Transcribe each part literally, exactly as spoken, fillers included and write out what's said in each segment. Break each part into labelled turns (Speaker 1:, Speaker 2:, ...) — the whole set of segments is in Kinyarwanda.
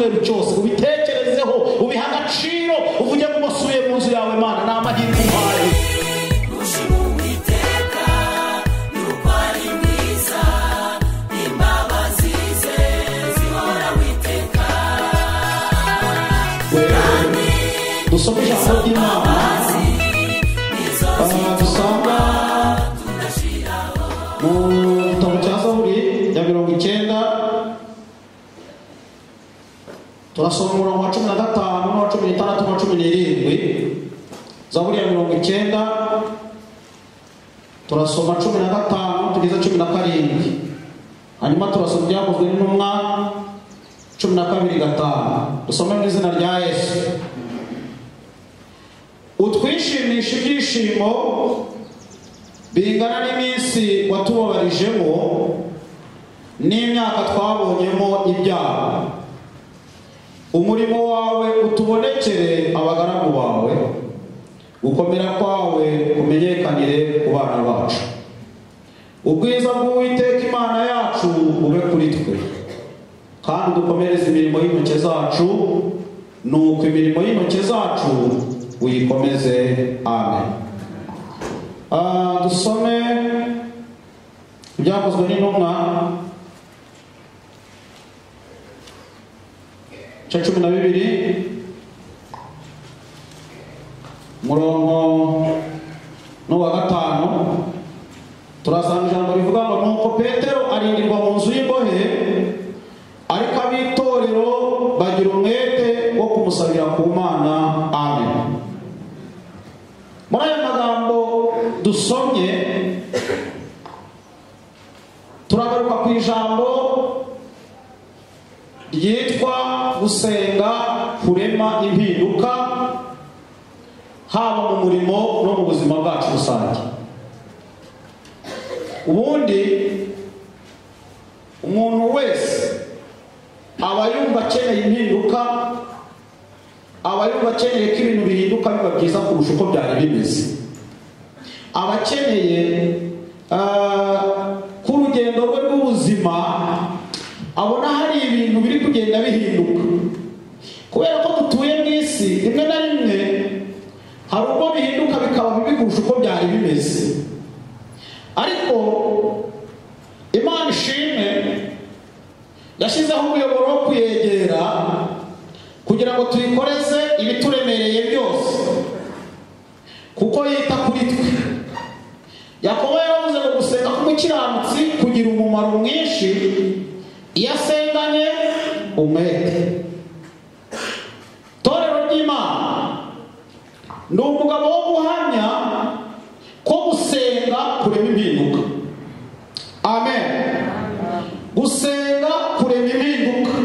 Speaker 1: cyumweru cyose ubitekerezeho ubiha agaciro uvuge ngo musubiye mu nzu yawe Mana n'amahirwe umpaye dusome ijambo ry'Imana dusanga mu gitabo cya Zaburi ya mirongo icyenda turasoma umurongo wa cumi na gatanu n'uwa cumi n'itandatu n'uwa cumi n'irindwi. Zaburi ya mirongo icyenda turasoma cumi na gatanu tugeze cumi na karindwi, hanyuma turasoma ibyakozwe n'intumwa cumi na kabiri gatanu. Dusome mu izina rya Yesu. Utwishimisha ibyishimo bingana n'iminsi watubabarijemo n'imyaka twabonyemo ibyaha. Umurimo wawe utubonekere abagaragu bawe, gukomera kwawe kumenyekanire ku bana bacu. Ubwiza bw'Uwiteka Imana yacu bube kuri twe, kandi dukomereze imirimo y'intoki zacu, nuko imirimo y'intoki zacu uyikomeze. Amen. Uh, dusome ibyakozwe n'intumwa cya cumi na bibiri murongo n'uwa gatanu. Turasanga ijambo rivuga ngo nuko Petero arindirwa mu nzu y'imbohe, ariko ab'itorero bagira umwete wo kumusabira ku Mana. Amen. Muri aya magambo dusomye turagaruka ku ijambo ryitwa gusenga kurema impinduka, haba mu murimo no mu buzima bwacu rusange. Ubundi umuntu wese aba yumva akeneye impinduka, aba yumva akeneye ko ibintu bihinduka biba byiza kurusha uko byari bimeze. Aba akeneye ko urugendo rwe rw'ubuzima abona hari ibintu biri kugenda bihinduka, kubera ko dutuye mu isi rimwe na rimwe hari ubwo bihinduka bikaba bibi kurusha uko byari bimeze. Ariko Imana ishimwe yashyizeho umuyoboro wo kuyegera kugira ngo tuyikoreze ibituremereye byose, kuko yita kuri twe. Yakobo yaravuze ngo gusenga k'umukiranutsi kugira umumaro mwinshi iyo asenganye umwete. Torero ry'Imana, ni umugabo wo guhamya ko gusenga kurema impinduka. Amen. Gusenga kurema impinduka.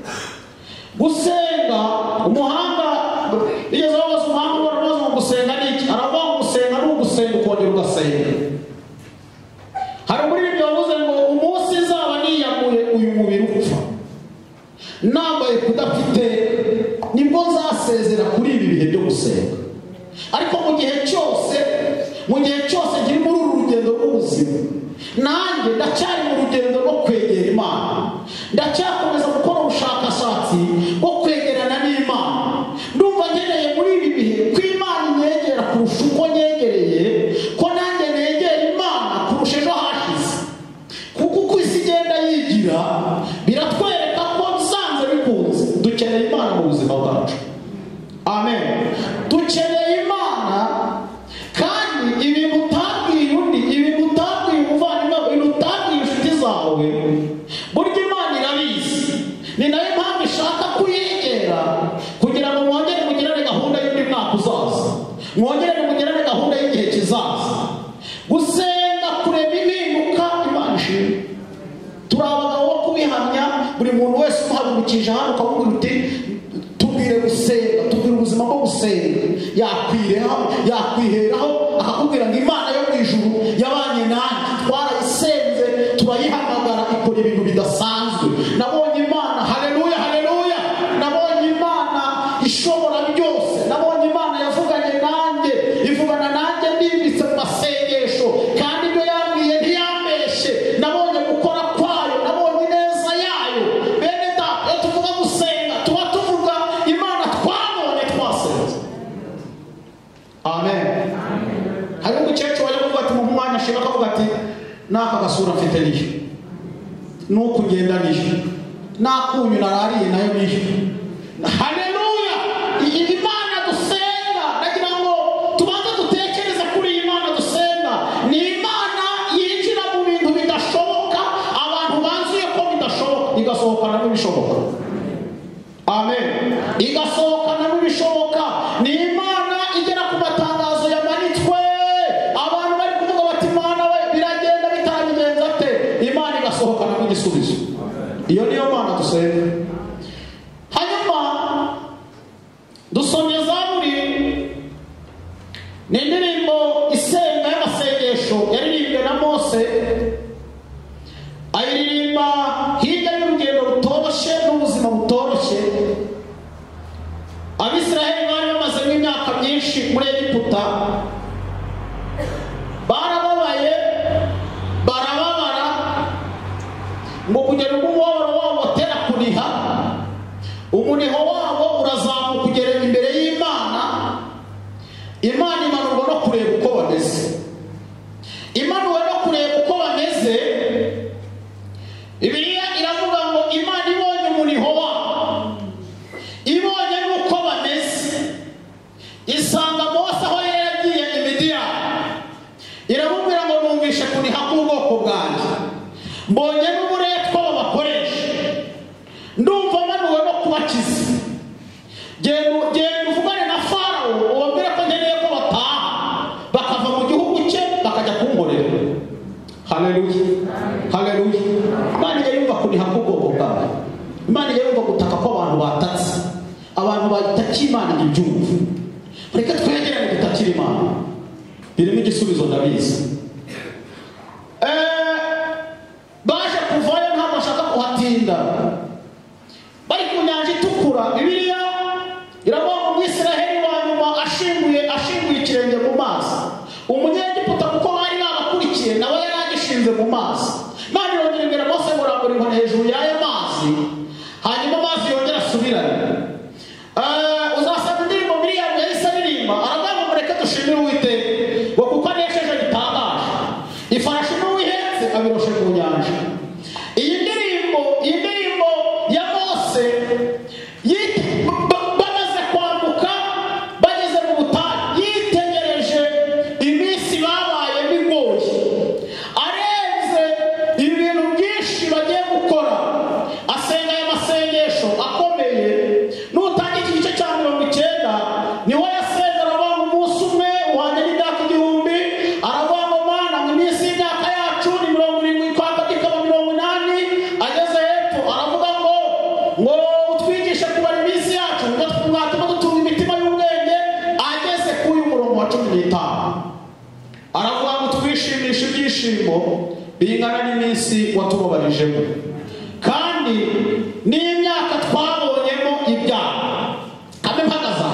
Speaker 1: Gusenga, umuhanga bigeze babaza umuhanga barabaza ngo gusenga ni iki? Aravuga ngo gusenga ni ugusenga ukongera ugasenga. Hari muri ibyo bavuze ngo umunsi nzaba niyamuye uyu mubiri upfa, nambaye kudafite, nibwo nzasezera kuri ibi bihe byo gusenga. Ariko mu gihe cyose mu gihe cyose nkiri muri uru rugendo rw'ubuzima, nanjye ndacyari mu rugendo rwo kwegera Imana, ndacyakomeza gukora ubushakashatsi bwo kwegerana n'Imana. Ndumva ngeneye muri ibi bihe ko Imana inyegera kurusha uko nyegereye, ko nanjye negera Imana kurusha ejo hashize. Kuko uko isi igenda yigira biratwereka ko nsanze bikunze dukeneye Imana mu buzima bwacu. Amen. Dukeneye Imana, kandi ibintu utabwiye undi, ibintu utabwiye umuvandimwe, ibintu utabwiye inshuti zawe, burya Imana irabizi. Ni nayo mpamvu ishaka kuyegera kugira ngo mwongere mugirane gahunda y'undi mwaka uzaza, mwongere mugirane gahunda y'igihe kizaza. Gusenga kurema impinduka, Imana ishimwe. Turi abagabo bo kubihamya. Buri muntu wese umuhagurukije hano ukamubwira uti tubwire gusenga, tubwire ubuzima bwo gusenga, yakwiheraho yakwiheraho akakubwira ngo Imana yo mu ijuru yabanye nanjye, twarayisenze turayihamagara ikora ibintu bidasanzwe. Nabonye Imana, haleluya haleluya, nabonye Imana ishobora byose. Nabonye Imana yavuganye nanjye, ivugana nanjye ndimbitse mu masengesho, kandi ibyo yambwiye ntiyambeshye. Nabonye gukora kwayo, nabonye ineza yayo. Bene data, iyo tuvuga gusenga tuba akavuga ati naka gasura mfite niyo nuko ngenda niyo nakunyu narariye nayo niyo. Haleluya! Imana dusenga nagira ngo tubanze dutekereze kuri iyi Imana dusenga. Ni Imana yinjira mu bintu bidashoboka abantu banzuye ko bidashoboka igasohokana n'ibishoboka. Amen. Igasohokana n'ibishoboka. Ni Imana igera ku matangazo yamanitswe abantu bari kuvuga bati Imana we biragenda bitabigenza ate, Imana igasohokana n'igisubizo. Iyo niyo Mana dusenga. Hanyuma dusomye Zaburi, ni indirimbo isenga y'amasengesho yaririmbwe na Mose, ayiririmba hirya y'urugendo rutoroshye n'ubuzima butoroshye. Abisiraheli bari bamaze nk'imyaka myinshi muri Egiputa, barababaye barababara ngo kugera ubwo umubabaro wabo watera kuniha, umuniho wabo urazamuka kugera imbere y'Imana. Imana imanurwa no kureba uko bameze. Imanuwe no kureba uko bameze, Bibiliya iravuga ngo Imana ibonye umuniho wabo, ibonye n'uko bameze, isanga Mose aho yari yagiye i Midiyani, iramubwira ngo numvishe kuniha k'ubwoko bwanjye, mbonye n'uburetwa babakoresha, ndumva manuwe no kubakiza. Genda genda uvugane na Farawo ubabwire ko nkeneye ko bataha bakava mu gihugu cye bakajya kumborera. Haleluya, haleluya. Imana yumva kuniha k'ubwoko bwawe. Imana yumva gutaka ko abantu batatse, abantu bayitakiye Imana n'ibyumva. Reka twegerane dutakire Imana, birimo igisubizo ndabizi. Eh baje kuvayo ntabwo bashaka kuhatinda, bari ku nyanja itukura. Bibiliya iravuga ngo Umwisiraheli wa nyuma ashinguye ashinguye ikirenge mu mazi, Umunyegiputa kuko bari babakurikiye nawe yari agishinze mu mazi. Imana irongera imbere Mose ngo rambura inkoni hejuru y'ayo mazi, hanyuma amazi yongera asubirane. Uh, uzasanga indirimbo Miriyamu yahise aririmba, aravuga ngo mureke dushimire Uwiteka ngo kuko anesheje bitangaje, ifarashi n'uwihetse abiroshe ku nyanja. Iyi ndirimbo iyi ndirimbo ya Mose bamaze kwambuka bageze mu butayu, yitegereje iminsi babaye bigoye, arenze ibintu byinshi bagiye gukora, asenga aya masengesho akomeye. N'utanga iki gice cya mirongo icyenda niwe yasenga, aravuga ngo umunsi umwe uhanye n'imyaka igihumbi, aravuga ngo Mana mu minsi y'imyaka yacu ni mirongo irindwi kwaka ikaba mirongo inani. Ageze hepfo aravuga ngo ngo utwigishe kubara iminsi yacu ngo twatuma dutunga imitima y'ubwenge. Ageze kuri uyu murongo wa cumi n'itanu aravuga ngo twishimishe ibyishimo bingana n'iminsi watubabarijemo kandi n'imyaka twabonyemo ibyaha. Kame mpagaza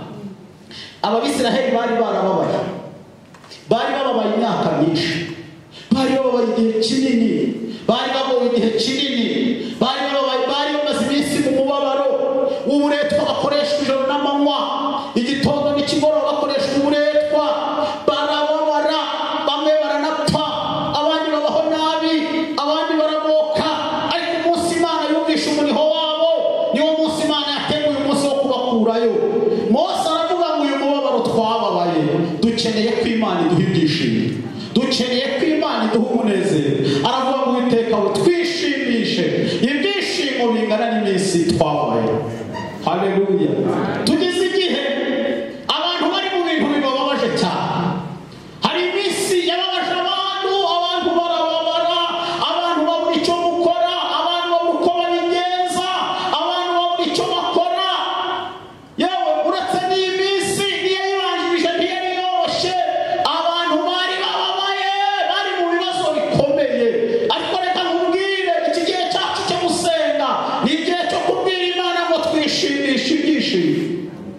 Speaker 1: Abisiraheli bari barababaye, bari bababaye imyaka myinshi, bari bababaye igihe kinini, bari bababaye igihe kinini, bari bababaye, bari bamaze iminsi mu mubabaro w'uburetwa bakoreshwa ijoro n'amanywa, igitondo n'ikigoroba bakoreshwa uburetwa, barababara, bamwe baranapfa, abandi babaho nabi, abandi baramoka. Ariko umunsi Imana yumvisha umuniho wabo niwo munsi Imana yateguye umunsi wo kubakurayo. Mose aravuga ngo uyu mubabaro twababaye dukeneye ko Imana iduha ibyishimo, dukeneye ko Imana iduha umunezero. Aravuga ngo Uwiteka we twishimishe ibyishimo bingana n'iminsi twabaye. Haleluya. Tugeze igihe abantu bari mu bintu bibabaje cyane. Hari iminsi yababaje abantu, abantu barababara, abantu babura icyo gukora, abantu babura uko babigenza, abantu babura icyo bakora. Yewe uretse n'iyi minsi niyo yibanjirije ntiyari yoroshye, abantu bari bababaye, bari mu bibazo bikomeye. Ariko reka nkubwire, iki gihe cyacu cyo gusenga ni igihe cyo kubwira Imana ngo twishimishe ibyishimo.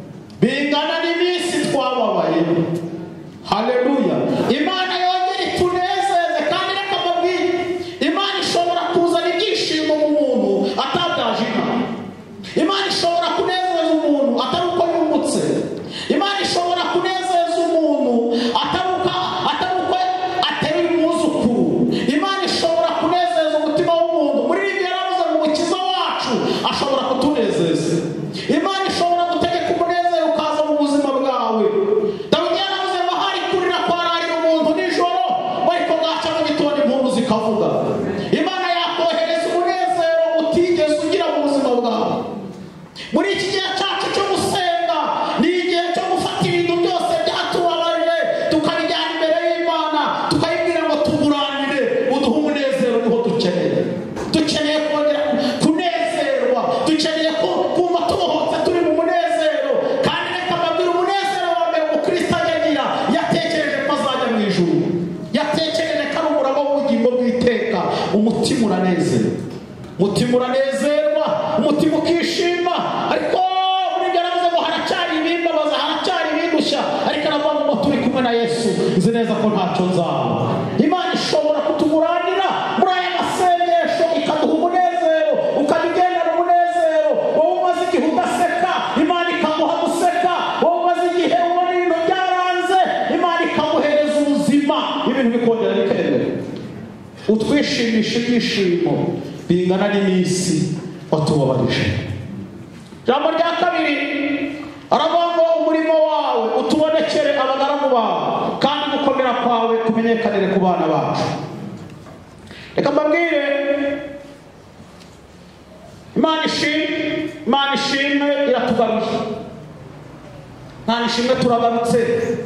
Speaker 1: utigeze ugira mu buzima bwawe. Muri iki gihe cyacu cyo gusenga ni igihe cyo gufata ibintu byose byatubabaje tukabijyana imbere y'Imana, tukayibwira ngo tuguranire uduhe umunezero niho dukeneye. Dukeneye kongera kunezerwa, dukeneye kumva tubohotse turi mu munezero. Kandi reka mbabwire umunezero wa mbere umukristo agira, yatekereje ko azajya mu ijuru, yatekereje ko ari umuraba w'ubugingo bw'iteka. Umutima uranezerwa, umutima uranezerwa, umutima ukishima. Ariko muri garavuze ngo haracyari ibimbabaza, haracyari ibindushya, ariko aravuga ngo turi kumwe na Yesu nzi neza ko ntacyo nzaba. Imana ishobora kutuguranira muri aya masengesho ikaduha umunezero, ukabigendana umunezero. Wowe umaze igihe udaseka, Imana ikaguha guseka. Wowe umaze igihe ubona ibintu byaranze, Imana ikaguhereza ubuzima, ibintu bikongera bikendera. Utwishimisha ibyishimo bingana n'iminsi watubabarije. Jambo rya kabiri aravuga ngo umurimo wawe utubonekere abagaragu bawe, kandi gukomera kwawe kumenyekanire ku bana bacu. Reka mbabwire, Imana ishimwe, Imana ishimwe iratugaruye. Imana ishimwe turagarutse.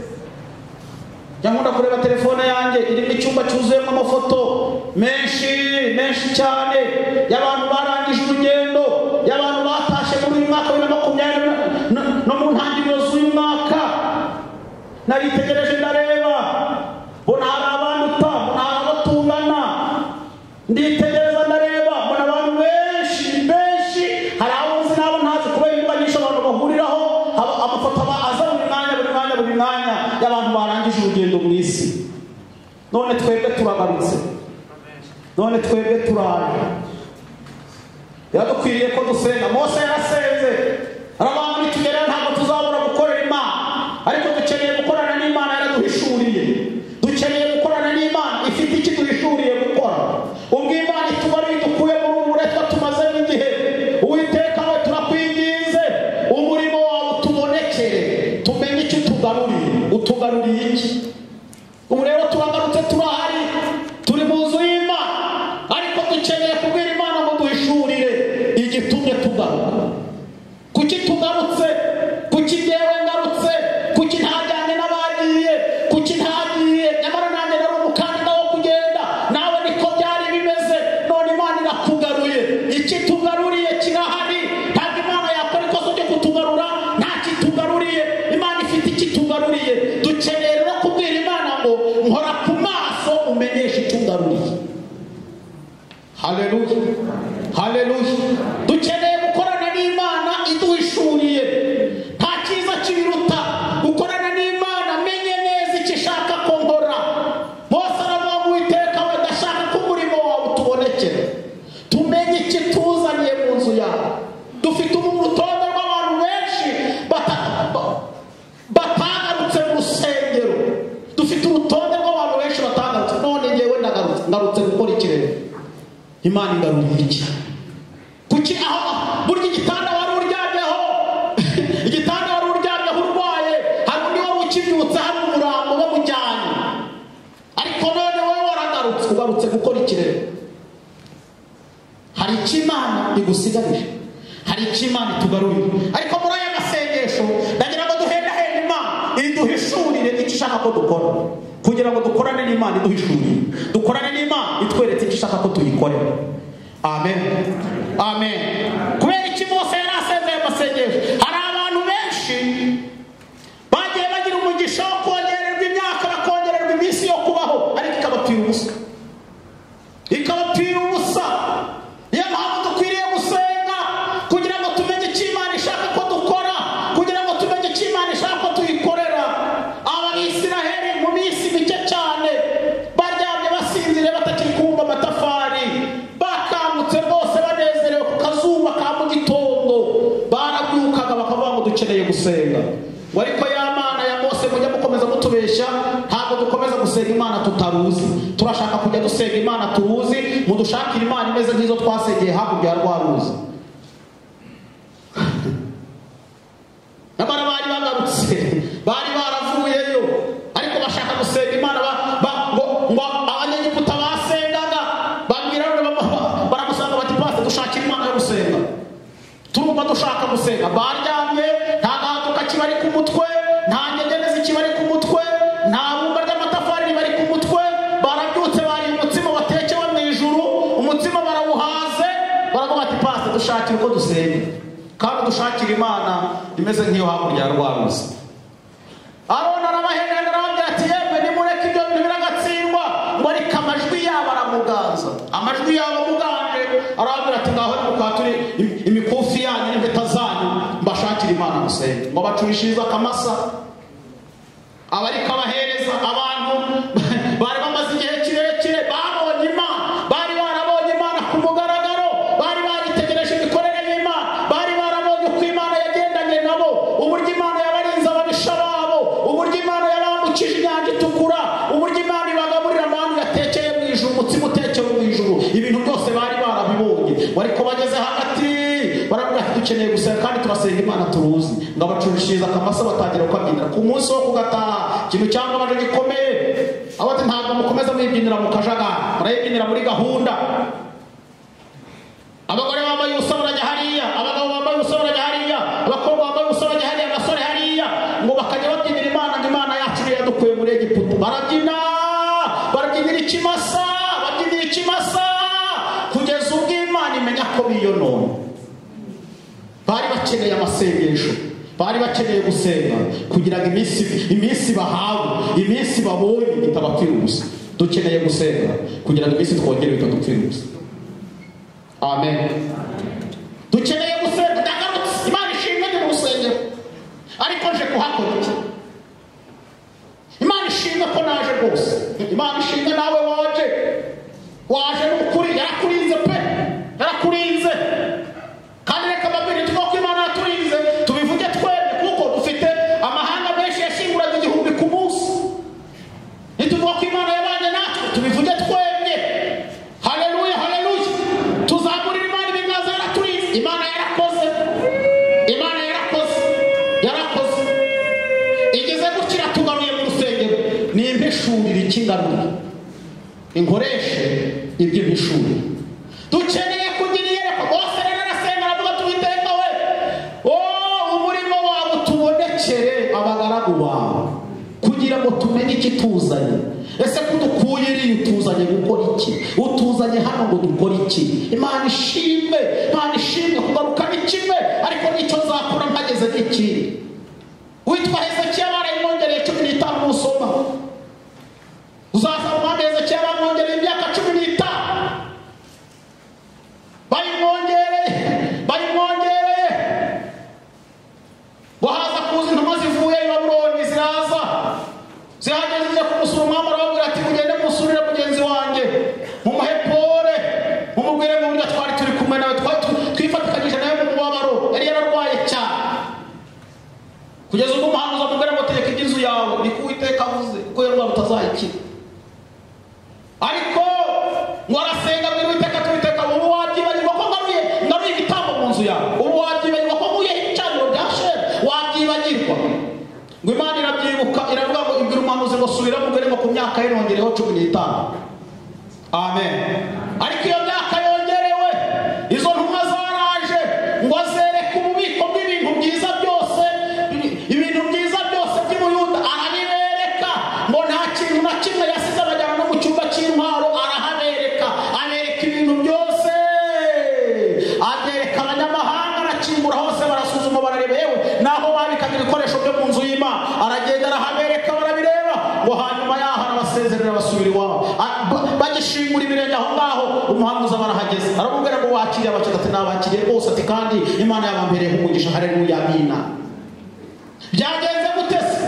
Speaker 1: Nkunda kureba telefone yanjye irimo icyumba cyuzuyemo amafoto menshi menshi cyane y'abantu barangije urugendo, y'abantu batashe muri uyu mwaka wa makumyabiri no mu ntangiriro z'uyu mwaka. Naritegereje ndareba, mbona hari abanduta, mbona hari abatungana. Nditegereza ndareba, mbona abantu benshi benshi, hari abo nzi n'abo ntazi kubera imbuga nyinshi abantu bahuriraho amafoto aza buri mwanya buri mwanya buri mwanya y'abantu barangije urugendo mu isi. None twebwe turagarutse, none twebwe turaje. Yaradukwiriye ko dusenga. Mose yarasenze, aravuga ngo nitugera ntabwo tuzabura gukorera Imana, ariko dukeneye gukorana n'Imana yaraduhishuriye. Dukeneye gukorana n'Imana ifite iki duhishuriye gukora. Ubwo Imana itubariye dukuye muri ubu buretwa tumazemo igihe, Uwiteka we turakwinginze umurimo wawe utubonekere, tumenye icyo utugaruriye. Utugaruriye iki? Ubu rero turagarutse, turahari, turi mu nzu y'Imana, ariko dukeneye kubwira Imana ngo duhishurire igitumye tugaruka. Kuki tugarutse? Kuki jyewe ngarutse? Kuki ntajyanye n'abagiye? Kuki ntagiye? Nyamara nanjye nari umukandida wo kugenda, nawe niko byari bimeze. None Imana irakugaruye. Iki tugaruriye kirahari. Ntabwo Imana yakora ikosa ryo kutugarura nta kitugaruriye. Imana ifite iki tugaruriye. Dukeneye rero kubwira Imana ngo nkora ku maso umenyeshe itugaruriye. Haleluya, haleluya. Dukeneye gukorana n'Imana iduhishuriye. Nta cyiza kibiruta gukorana n'Imana, menye neza icyo ishaka ko nkora. Mose aravuga ngo Uwiteka we ndashaka ko umurimo wawe utubonekere, tumenye icyo tuzaniye mu nzu yawe. Dufite urutonde rw'abantu benshi batagarutse mu rusengero. Dufite urutonde rw'abantu benshi batagarutse. None yewe ndagarutse, ngarutse gukora ikirere. Imana igaruriye iki? Kuki aho burya igitanda wari uryamyeho igitanda wari uryamyeho urwaye, hari undi wari ukibyutse, hari umurambo bamujyanye, ariko none wowe waragarutse, ugarutse gukora ikirere. Hari icyo Imana igusigarije, hari icyo Imana itugaruriye. Ariko muri aya masengesho ndagira ngo duhendahende Imana iduhishurire icyo ishaka ko dukora, kugira ngo dukorane n'Imana iduhishuriye, dukorane n'Imana itweretse icyo ishaka ko tuyikorera. Amen, amen. Kubera iki Mose yarasenze aya masengesho? Hari abantu benshi bagiye bagira umugisha wo kongererwa imyaka, bakongererwa iminsi yo kubaho, ariko ikabapfira ubusa, ikabapfira ubusa. Niyo mpamvu dukwiriye gusenga kugira ngo tumenye icyo Imana ishaka ko dukora, kugira ngo tumenye icyo Imana ishaka ko tuyikorera. Abisiraheli mu minsi mike cyane baryamye basinzire batakiri kumva amatafari, bakangutse rwose banezerewe ku kazuba ka mu gitondo, barabyukaga bakavuga ngo dukeneye gusenga. Ngo ariko ya Mana ya Mose mujya mukomeza mutubeshya, ntabwo dukomeza gusenga Imana tutaruzi. Turashaka kujya dusenga Imana turuzi, mudushakira Imana imeze nk'izo twasengeye hakurya ya rwa ruzi. Nyamara bari bagarutse, bari baravuyeyo, ariko bashaka gusenga Imana. ngo ngo Abanyegiputa basengaga, babwira baramusanga bati, Pastor dushakira Imana gusenga baryamye, nta gahato kakibari ku mutwe, nta ngegene zikibari ku mutwe, nta bumba ry'amatafari ribari ku mutwe, barabyutse bariye umutsima watekewe mu ijuru, umutsima barawuhaze, baravuga bati pastor dushakire uko dusenga kandi dushakira Imana imeze nk'iyo hakurya ya Rwaruzi. Aroni arabahenera arababwira ati yemwe nimureke ibyo bintu biragatsindwa, ngo ariko amajwi yabo aramuganza, amajwi yabo amuganje, arababwira ati ngaho nimukaturi imikufi yanyu n'impeta zanyu mbashakira Imana musenga. Ngo bacurishiriza akamasa, abariko abahereza abantu bari bamaze igihe kirekire babonye Imana, bari barabonye Imana ku mugaragaro, bari baritegereje imikorere y'Imana, bari barabonye uko Imana yagendanye nabo, uburyo Imana yabarinze ababisha babo, uburyo Imana yabambukije inyanja itukura, uburyo Imana ibagaburira abantu yatekeye mu ijuru, umutsima utekewe mu ijuru, ibintu byose bari barabibonye. Ariko bageze hagati baravuga ati dukeneye gusenga kandi turasenga Imana turuzi. Ngo abacurishiriza akamasa batangira kukabyinira. Ku munsi wo kugataha ikintu cyangwa abaje gikomeye, abo ati ntabwo mukomeza mwibyinira mu kajagari, murayibyinira muri gahunda. Abagore bambaye ubusa barajya hariya, abagabo bambaye ubusa barajya hariya, abakobwa bambaye ubusa barajya hariya, abasore hariya, ngo bakajya babyinira Imana ngo Imana yacu niyo yadukuye muri Egiputa. Barabyina, barabyinira ikimasa, babyinira ikimasa kugeza ubwo Imana imenya ko biyonona. Bari bakeneye amasengesho, bari bakeneye gusenga kugira ngo iminsi iminsi bahawe, iminsi babonye itabapfira ubusa. Dukeneye gusenga kugira ngo iminsi twongere bitadupfira ubusa. Amen. Dukeneye gusenga ndagarutse, Imana ishimwe mu rusengero, ariko nje kuhakora iki? Imana ishimwe ko naje rwose, Imana ishimwe nawe waje, waje n'ukuri, yarakurinze pe, yarakurinze. Kandi reka babiri tuvuga ko Imana yaturinze, tubivuge twebwe kuko dufite amahanga menshi yashinguraga igihumbi ku munsi. Nituvuga ko Imana yabanye natwe, tubivuge twebwe. Haleluya, haleluya. Tuzamurira Imana ibiganza, yaraturinze. Imana yarakoze, Imana yarakoze, yarakoze. Igeze gukira tugaruye mu rusengero, ni impishurire ikingarura, inkoreshe ibyo mpishurire. Dukeneye kugira iyereko. Bose rero arasenga aravuga tuwiteka we, oh umurimo wawe tubonekere abagaragu bawe kugira ngo tumenye ikituzanye. Ese kudukuye iriya utuzanye gukora iki? Utuzanye hano ngo dukora iki? Imana ishimwe, Imana ishimwe. Kugaruka ni kimwe, ariko nicyo nzakora mpageze n'ikindi. Witwa Hezekiya barayimwongereye cumi n'itanu musoma, uzasaba umwami Hezekiya bamwongereye imyaka cumi n'itanu, bayimwongereye bayimwongereye wahaza kuza intumwa zivuye i Babuloni, ziraza zihageze zijya kumusura umwami, arababwira ati mugende musurire mugenzi wanjye, mumuhe pole, mumubwire mu buryo twari turi kumwe nawe, twifatikanyije nawe mu mubabaro, yari yararwaye cyane, kugeza ubwo umuhanuzi amubwira ngo tegeka iby'inzu yawe niko Uwiteka avuze, kuko iyo ndwara utazayikira. Ariko ngo arasenga abwira Uwiteka, Uwiteka ubu wabyibagirwa ko ngaruye ngaruye igitambo mu nzu yawe, ubu wabyibagirwa ko nkuyeho icaniro rya Shera, wabyibagirwa. Ngo Imana irabyibuka, iravuga ngo ibwira umuhanuzi ngo subira mugere ngo ku myaka ye nongereho cumi n'itanu. Amen. Ariko iyo myaka yongerewe, izo ntumwa zaraje ngo azereke ububiko bw'ibintu byiza byose, ibintu byiza byose by'Ubuyuda arabibereka, ngo nta kintu na kimwe yasize abajyana no mu cyumba cy'intwaro, arahabereka, abereka ibintu byose, abereka abanyamahanga, arakingura hose, barasuzuma barareba, yewe naho babikaga ibikoresho byo mu nzu y'Imana, aragenda arahabereka barabireba, ngo hanyuma yaho arabasezerera basubira iwabo. Bagishingura ibirenge aho ngaho, umuhanuzi barahageze, aramubwira ngo wakiriye abakiriya, ati nabakiriye rwose, ati kandi Imana yabambereye umugisha, haleluya, amina. Byagenze gute se?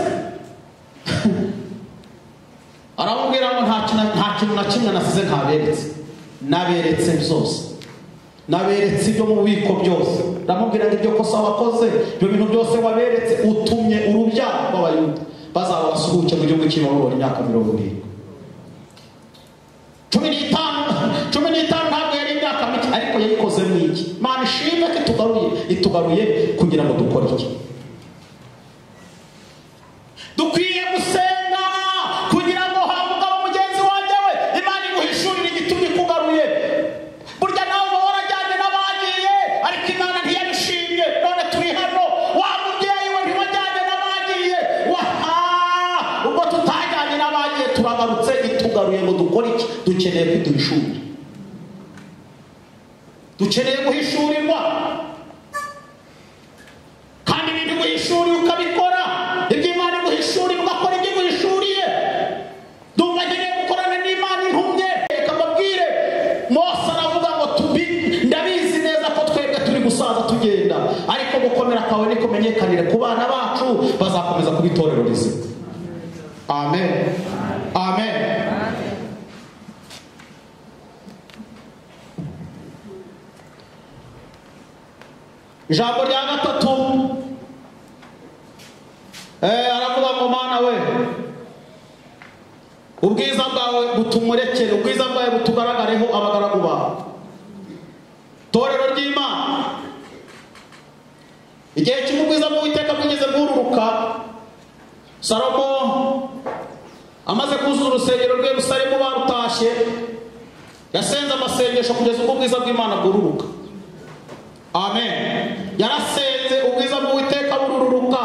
Speaker 1: Aramubwira ngo nta kintu na kimwe nasize ntaberetse, naberetse byose, naberetse ibyo mu bubiko byose. Ndamubwira ngo ibyo kosa wakoze, ibyo bintu byose waberetse, utumye urubyaro rw'Abayuda bazaba basuhuke mu gihugu cy'i Babuloni imyaka mirongo irindwi. cumi n'itanu cumi n'itanu ntabwo yari imyaka mike, ariko yayikoze mu iki? Imana ishimwe ko itugaruye, itugaruye kugira ngo dukore iki? Dukwiye gusenga kugira ngo hamugabo mugenzi wanjye we, Imana iguhishurire igitumye ikugaruye. Burya nawe uba warajyanye n'abagiye, ariko Imana ntiyabishimye, none dukeneye kuduhishura, dukeneye guhishurirwa. Kandi ibintu guhishuriye ukabikora, ibyo Imana iguhishuriye ugakora ibyo iguhishuriye. Ndumva nkeneye gukorana n'Imana intumye. Reka mbabwire, Mose aravuga ngo tubi ndabizi neza ko twebwe turi gusaza tugenda, ariko gukomera kwawe nikumenyekanire ku bana bacu bazakomeza kuba itorero rizima. Amen. Amen. Ijambo rya gatatu, eh aravuga ngo Mana we, ubwiza bwawe butumurekere, ubwiza bwawe butugaragareho abagaragu bawe. Torero ry'Imana, igihe cy'ubwiza bw'Uwiteka bwigeze bwururuka, Salomo amaze kuzuza urusengero rwe Yerusalemu barutashye, yasenze amasengesho kugeza ubwo ubwiza bw'Imana bwururuka. Amen. Yarasenze ubwiza bw'Uwiteka bururuka,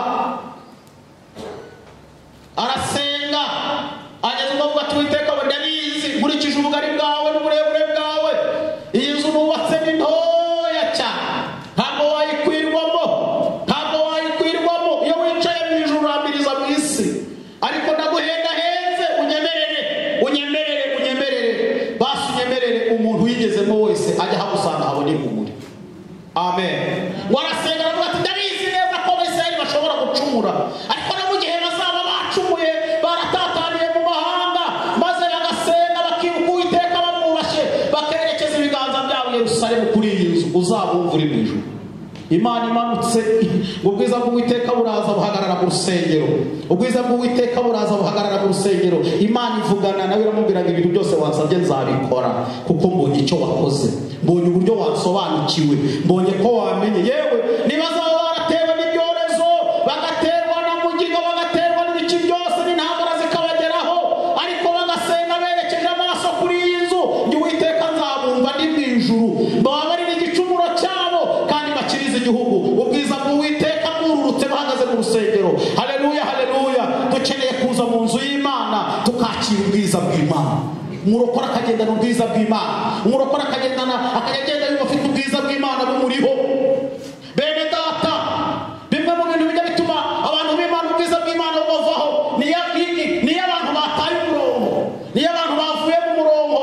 Speaker 1: arasenga ageze ubwo avuga ati Uwiteka we ndabizi nkurikije ubugari bwawe n'uburebure bwawe, iyi nzu nubatse ni ntoya cyane, ntabwo wayikwirwamo, ntabwo wayikwirwamo. Iyo wicaye mu ijuru urambiriza mu isi, ariko ndaguhenda henze, unyemerere unyemerere unyemerere basi unyemerere umuntu uyigezemo wese ajya hagusanga habone impumure. Amen. Warasenga aravuga ati ndabizi neza ko Abisirayeli bashobora gucumura, ariko no mu gihe bazaba bacumuye baratataniye mu mahanga, maze bagasenga bakibuka Uwiteka bamwubashye, bakerekeza ibiganza byabo Yerusalemu kuri iyi nzu, uzabumva uri mu ijuru. Imana imanutse, ubwiza bw'Uwiteka buraza buhagarara mu rusengero, ubwiza bw'Uwiteka buraza buhagarara mu rusengero. Imana ivugana nawe iramubwira ngo ibintu byose wasabye nzabikora, kuko mbonye icyo wakoze, mbonye uburyo wasobanukiwe, mbonye ko wamenye. Yewe nibazaba baratewe n'ibyorezo, bagaterwa na mugigo, bagaterwa n'ibiki byose n'intambara zikabageraho, ariko bagasenga berekeje amaso kuri iyi nzu, njye Uwiteka nzabumva ndi mu ijuru, mbabarire igicumuro cyabo kandi bakirize igihugu. Ubwiza bw'Uwiteka bwururutse bahagaze mu rusengero. Haleluya, haleluya. Dukeneye kuza mu nzu y'Imana tukakira ubwiza bw'Imana. Umurokora akagendana ubwiza bw'Imana, umurokora akagendana akagenda yumva afite ubwiza bw'Imana bumuriho. Bene data, bimwe mu bintu bijya bituma abantu b'Imana ubwiza bw'Imana bubavaho niyo niyo abantu bataye umurongo, niyo abantu bavuye mu murongo.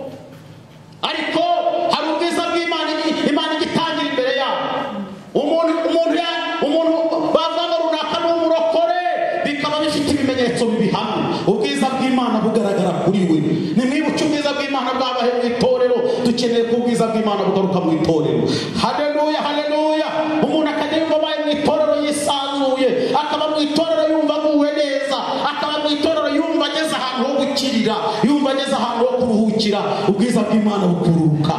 Speaker 1: Ariko hari ubwiza bw'Imana Imana igitangira imbere yabo. Umuntu umuntu ya umuntu bavuga runaka n'umurokore, bikaba bifite ibimenyetso bibihamye. Ubwiza bw'Imana bugaragara kuri we. Nimwibuke ubwiza bw'Imana bwabaye mu itorero, dukeneye ko ubwiza bw'Imana bugaruka mu itorero. Haleluya, haleluya. Umuntu akajya yumva abaye mu itorero yisanzuye, akaba mu itorero yumva aguwe neza, akaba mu itorero yumva ageze ahantu ho gukirira, yumva ageze ahantu ho kuruhukira. Ubwiza bw'Imana bukururuka.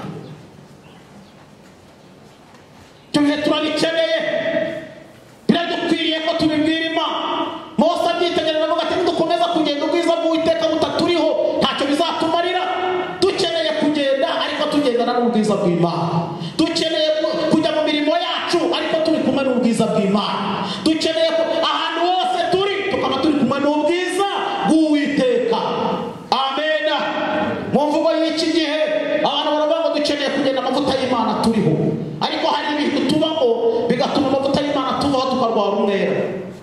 Speaker 1: Tumwe turabikeneye, biradukwiriye ko tubibwira Imana. Mose abyitegereza avuga ati dukomeza kugenda ubwiza bw'Uwiteka butaturiho ntacyo bizatumarira. Dukeneye kugenda ariko tugendana n'ubwiza bw'Imana. Dukeneye kujya mu mirimo yacu ariko turi kumwe n'ubwiza bw'Imana. Dukeneye ahantu hose turi tukaba turi kumwe n'ubwiza bw'Uwiteka. Amen. Mu mvugo y'iki gihe abantu baravuga ngo dukeneye kugenda amavuta y'Imana turiho, ariko hari ibintu tubamo bigatuma amavuta y'Imana tuvaho tukarwara umwera.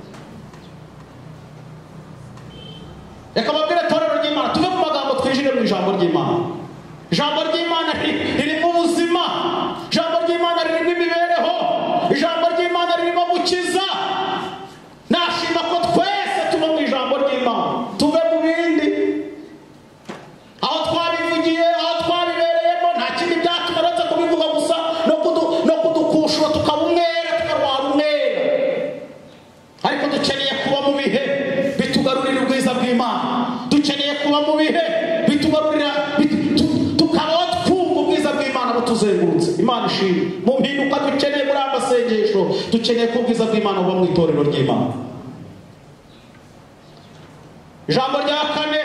Speaker 1: Reka babwire itorero ry'Imana tuve mu magambo twinjire mu ijambo ry'Imana. Ijambo ry'Imana ririmo ubuzima, ijambo ry'Imana ririmo imibereho, ijambo ry'Imana ririmo gukiza. Nashima ko twese tuva mu ijambo ry'Imana, tuve mu bindi. Aho twabivugiye, aho twabibereyemo, nta kindi byatuma uretse kubivuga gusa no kudu no kudukushura tukaba umwera, tukarwara umwera. Ariko dukeneye kuba mu bihe bitugarurira ubwiza bw'Imana. Dukeneye kuba mu bihe bitugarurira tukabaho twumva ubwiza bw'Imana butuzengurutse. Imana ishimwe. Mu mpinduka dukeneye muri amasengesho, dukeneye ko ubwiza bw'Imana buba mu itorero ry'Imana. Ijambo rya kane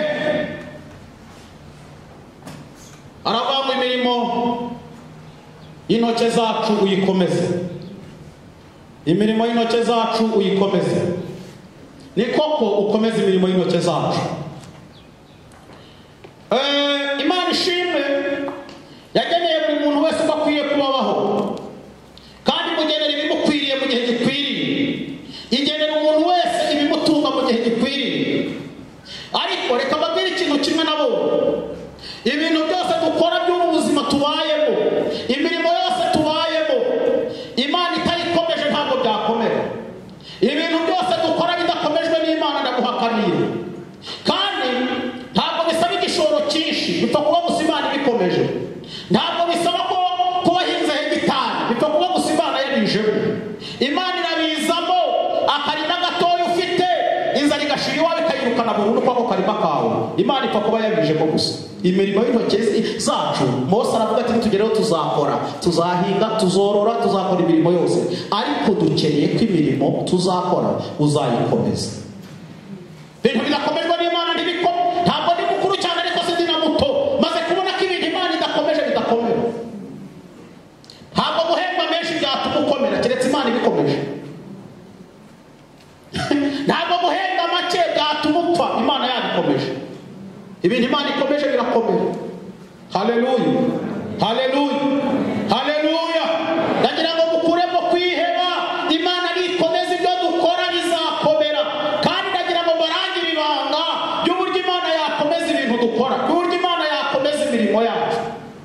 Speaker 1: aravuga ngo imirimo y'intoke zacu uyikomeze. Imirimo y'intoke zacu uyikomeze. Ni koko ukomeze imirimo y'intoke zacu. Eh ariko reka babwire ikintu kimwe nabo, ibintu byose dukora by'ubu buzima tubayemo, imirimo yose tubayemo, Imana itayikomeje ntabwo byakomera. Ibintu byose dukora bidakomejwe n'Imana ndaguhakaniye, kandi ntabwo bisaba igishoro cyinshi, bipfa kuba gusa Imana ibikomeje. Ntabwo bisaba ko kuba hinze hegitari, bipfa kuba gusa Imana yabijemo. Imana irabizamo akarima gatoya ufite, inzara igashira iwawe ikayirukana burundu kwako karima kawe. Imana ipfa kuba yabijemo gusa. Imirimo y'intoki zacu Mose aravuga ati tugereho tuzakora, tuzahinga, tuzorora, tuzakora imirimo yose, ariko dukeneye ko imirimo tuzakora uzayikomeza. Ibintu bidakomejwe n'Imana ntibiko, ntabwo ndi mukuru cyane ariko sindi na muto, maze kubona ko ibintu Imana idakomeje bidakomera. Ntabwo guhemba menshi byatuma ukomera keretse Imana ibikomeje. Ntabwo guhemba make byatuma upfa Imana yabikomeje. Ibintu Imana ikomeje birakomera. Haleluya, haleluya, haleluya. Ndagira ngo mukuremo kwiheba, Imana nikomeza ibyo dukora bizakomera. Kandi ndagira ngo barangire ibanga by'uburyo Imana yakomeza ibintu dukora, by'uburyo Imana yakomeza imirimo yacu.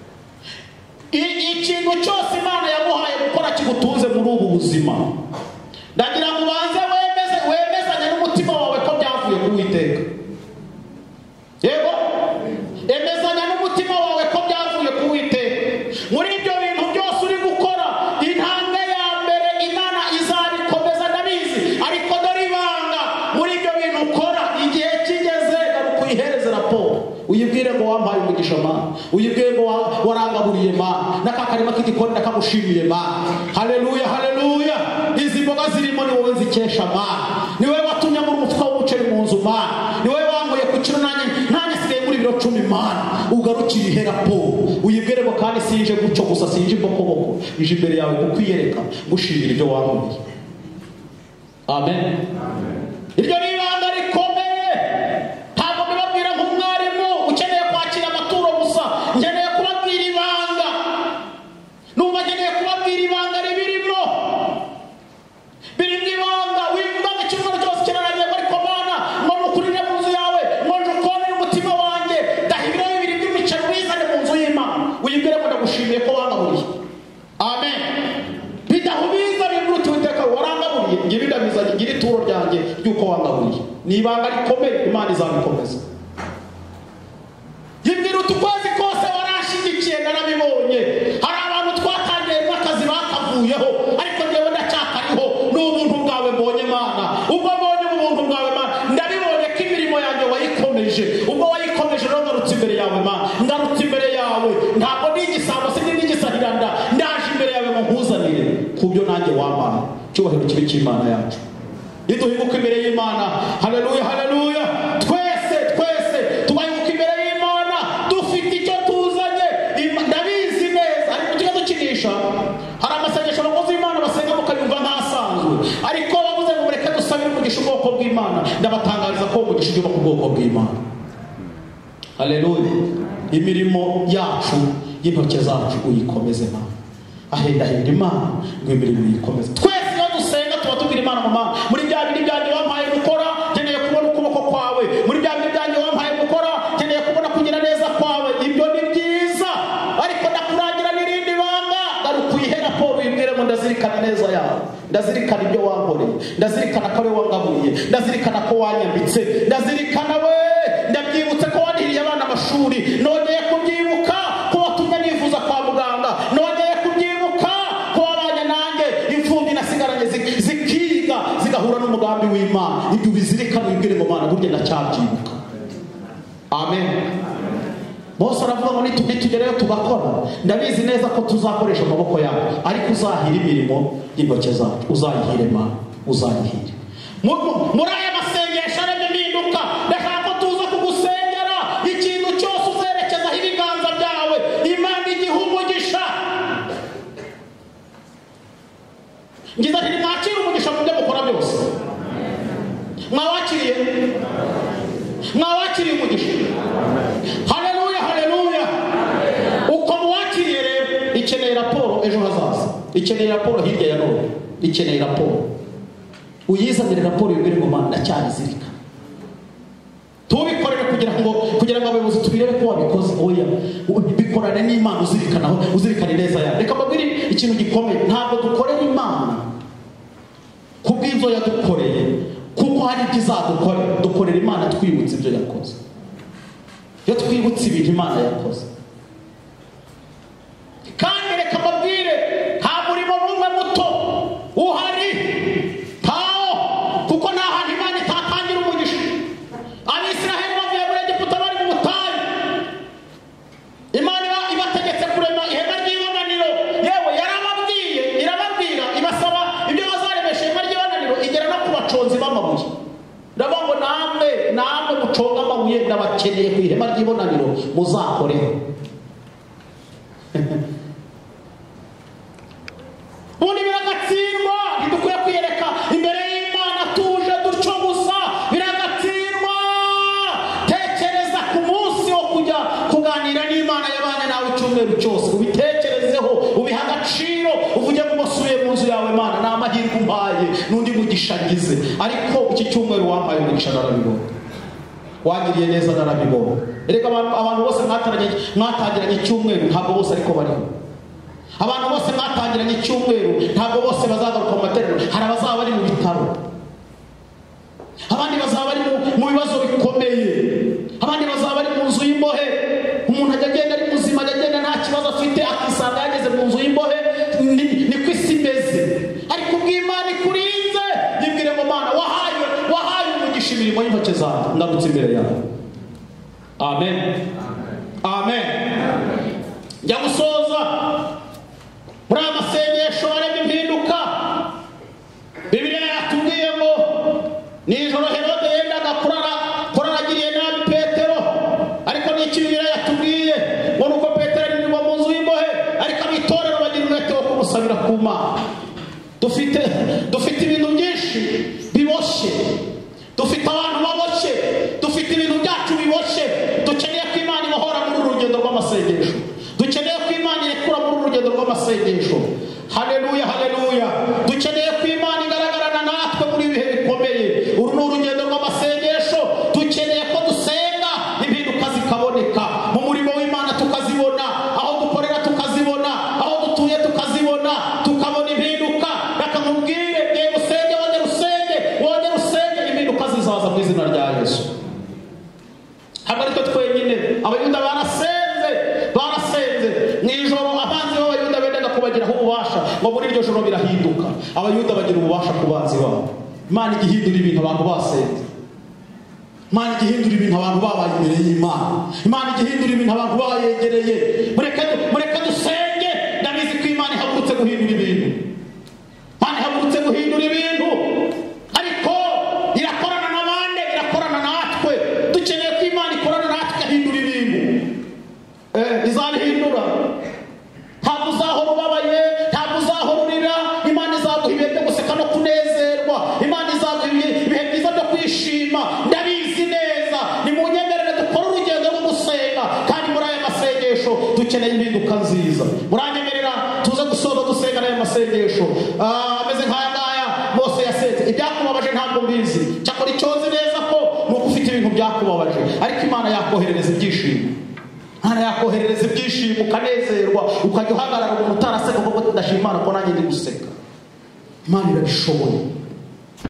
Speaker 1: Ikintu cyose Imana yaguhaye gukora kigutunze muri ubu buzima, ndagira ngo ubanze wemeze wemezanye n'umutima wawe ko byavuye ku Uwiteka. Yego, emezanya n'umutima wawe ko byavuye ku Uwiteka. Muri ibyo bintu byose uri gukora, intambwe ya mbere Imana izabikomeza ndabizi, ariko dore ibanga muri ibyo bintu ukora, igihe kigeze uyihereze raporo, uyibwire ngo wampaye umugisha Mana, uyibwire ngo warangaburiye Mana, n'akakarima k'igikoni ndakagushimiye Mana. Haleluya, haleluya. Izi mboga zirimo ni wowe zikesha Mana, ni wowe watumye muri umufuka w'umuceri mu nzu Mana, ni wowe wanguye ku kiro nanjye nanjye sigaye muri biro cumi Mana. Ugarukire ihe raporo, uyibwire ngo kandi sinje gucyo gusa, sinje imbokoboko, ije imbere yawe kukwiyereka gushimira ibyo wankoreye. Amen, amen. Iryo ni ibanga rikomeye. Ntabwo mbibabwira nk'umwarimu ukeneye kwakira amaturo gusa, nkeneye kubabwira ibanga. Numva nkeneye kubabwira ibanga ribirimo, birimo ibanga. Wivuga ngo icyumweru cyose kiraranye ariko Mana ngo nukurire mu nzu yawe, ngo njukonere umutima wanjye, ndahibira bibiri by'imiceri wizane mu nzu y'Imana, uyibwire ngo ndagushimiye ko wangaburiye. Amen. Bidahubiza bivuga Uwiteka warangaburiye, ngiye bidamizanye ngira ituro ryanjye ry'uko wangaburiye. Ni ibanga rikomeye, Imana izabikomeza. Yibwira utukwezi kose warashigikiye narabibonye. Hari abantu twatangiye n'akazi bakavuyeho, ariko njyewe ndacyakariho. N'ubuntu bwawe mbonye Mana, ubwo mbonye ubuntu bwawe Mana, ndabibonye ko imirimo yanjye wayikomeje. Ubwo wayikomeje rero ngarutse imbere yawe Mana, ngarutse imbere yawe, ntabwo ni igisabo sindi n'igisahiranda, ndaje imbere yawe ngo nkuzanire kubyo nanjye wampaye. Cyubahiro kibe cy'Imana yacu. Niduhinguka imbere y'Imana, haleluya, haleluya, twese twese tubahinguka imbere y'Imana dufite icyo tuzanye. Ndabizi neza ariko tujya dukinisha, hari amasengesho abakozi b'Imana basenga mukayumva ntasanzwe, ariko bavuze ngo mureke dusabire umugisha ubwoko bw'Imana, ndabatangariza ko umugisha ujya ku bwoko bw'Imana. Haleluya. Imirimo yacu y'intoki zacu uyikomeze Mana. Ahendahenda Imana ngo imirimo uyikomeze. Twese iyo dusenga tuba tubwira Imana mu Mana, muri bya bindi byanjye wampaye gukora nkeneye kubona ukuboko kwawe, muri bya bindi byanjye wampaye gukora nkeneye kubona kugira neza kwawe. Ibyo ni byiza, ariko ndakurangira n'irindi banga, garukuyihe raporo uyibwire ngo ndazirikana neza yawe, ndazirikana ibyo wankoreye, ndazirikana ko ari wangaburiye, ndazirikana ko wanyambitse, ndazirikana we ndabyibutse ko wanihiriye abana amashuri, nongeye kubyibuka ko watumye nifuza kwa muganga, nongeye kubyibuka ko wabanye nanjye imfubyi nasigaranye zikiga zigahura n'umugambi w'Imana. Ibyo bizirikana ubibwire ngo Mana burya ndacyabyibuka. Amen. Mose aravuga ngo nitugereyo tugakora, ndabizi neza ko tuzakoresha amaboko yawe, ariko uzahira imirimo y'intoki zacu, uzayihire Mana, uzayihire. Muri aya masengesho aremye impinduka, ndashaka ko tuza kugusengera ikintu cyose uzerekezaho ibiganza byawe, Imana igihe umugisha. Ngize ati mwakire umugisha mu byo mukora byose. Mwawakiriye? Mwawakiriye umugisha? Haleluya, haleluya. Uko mwakiriye rero, ikeneye raporo ejo hazaza, ikeneye raporo hirya ya none, ikeneye raporo. Uyizanire raporo y'ibiri ngo Mana ndacyazirika. Tubikorere kugira ngo kugira ngo abayobozi tubirebe ko wabikoze. Oya, bikorane n'Imana uzirikanaho, uzirikane neza yawe. Reka mbabwire ikintu gikomeye, ntabwo dukorera Imana kubw'ibyo yadukoreye kuko hari ibyo izadukora. Dukorera Imana twibutse ibyo yakoze. Iyo twibutse ibintu Imana yakoze, kandi reka mbabwire nta murimo n'umwe muto uhari ntawo, kuko nta hantu Imana itatangira umugisha. Abisiraheli bavuye muri Egiputa bari mu butayu, Imana ibategetse kurema ihema ry'ibonaniro. Yewe yarababwiye, irababwira, ibasaba ibyo bazaremesha ihema ry'ibonaniro, igera no ku baconzi b'amabuye. Ndavuga ngo namwe namwe muconga amabuye ndabakeneye ku ihema ry'ibonaniro muzakoreho. Ubundi biragatsindwa, ntidukwiye kwiyereka imbere y'Imana tuje dutyo gusa, biragatsindwa. Tekereza ku munsi wo kujya kuganira n'Imana yabanye nawe icyumweru cyose, ubitekerezeho, ubiha agaciro, uvuge ngo usubiye mu nzu yawe Mana, ni amahirwe umpaye n'undi mugisha ngize, ariko iki cyumweru wampaye umugisha narabibona, wagiriye neza narabibona. Erega abantu abantu bose mwatangiranye mwatangiranye icyumweru ntabwo bose ariko bariho. Abantu bose mwatangiranye icyumweru ntabwo bose bazagaruka mu materaniro. Hari abazaba bari mu bitaro, abandi bazaba bari mu bibazo bikomeye, abandi bazaba bari mu nzu y'imbohe. Umuntu ajya agenda ari muzima, ajya agenda nta kibazo afite, akisanga yageze mu nzu y'imbohe. Ni ku isi imeze, ariko ubw'Imana ikurinze, yibwire ngo Mana wahaye wahaye umugisha imirimo y'intoki zawe, ndagutse imbere yawe. Amen, amen. Njya gusoza muri aya masengesho areba impinduka. Bibiliya yatubwiye ngo nijoro Herode yendaga kurara kuraragiriye nabi Petero, ariko n'iki Bibiliya yatubwiye ngo nuko Petero ari mu nzu y'imbohe, ariko abitorero bagira umwete wo kumusabira ku Mana. Dufite dufite ibintu byinshi biboshye, dufite abantu baboshye, dufite ibintu byacu biboshye. Dukeneye ko Imana ibohora muri uru rugendo rw'amasengesho, dukeneye ko Imana irekura muri uru rugendo rw'amasengesho. Haleluya, haleluya. Dukeneye ko Imana igaragarana natwe muri ibihe bikomeye. Uru ni urugendo rw'amasengesho, dukeneye ko dusenga impinduka zikaboneka mu murimo w'Imana, tukazibona aho dukorera, tukazibona aho dutuye, tukazibona, tukabona impinduka. Reka nkubwire, yewe usenge, wongere usenge, wongere usenge, impinduka zizaza mu izina rya Yesu. Haba ariko twenyine, abayuda barasenze barasenze mu ijoro, abanzi b'abayuda bendaga kubagiraho ububasha, ngo muri iryo joro birahinduka, abayuda bagira ububasha ku banzi babo. Imana igihindura ibintu abantu basenze, Imana igihindura ibintu abantu babaye imbere y'Imana, Imana igihindura ibintu abantu bayegereye. Mureke mureke dusenge, ndabizi ko Imana ihagurutse guhindura ibintu, Imana ihagurutse guhindura ibintu, ariko irakorana n'abandi, irakorana natwe. Dukeneye ko Imana ikorana natwe igahindura ibintu. Eh, izabihindura. Ntabwo uzahora ubabaye, ntabwo uzahora urira. Imana izaguha ibihe byo guseka no kunezerwa, Imana izaguha ibihe byiza byo kwishima. Ndabizi neza, nimunyemerere dukore urugendo rwo gusenga, kandi muri aya masengesho dukeneye impinduka nziza. Muranyemerera tuze gusoza dusenga n'aya masengesho ameze nk'aya ngaya Mose yasenze. Ibyakubabaje ntabwo mbizi, cyakora icyo nzi neza ko nuko ufite ibintu byakubabaje, ariko Imana yakoherereza ibyishimo. Imana yakoherereza ibyishimo, ukanezerwa, ukajya uhagarara umuntu utaraseka kuko ndashima Imana ko nanjye ndi guseka. Imana irabishoboye.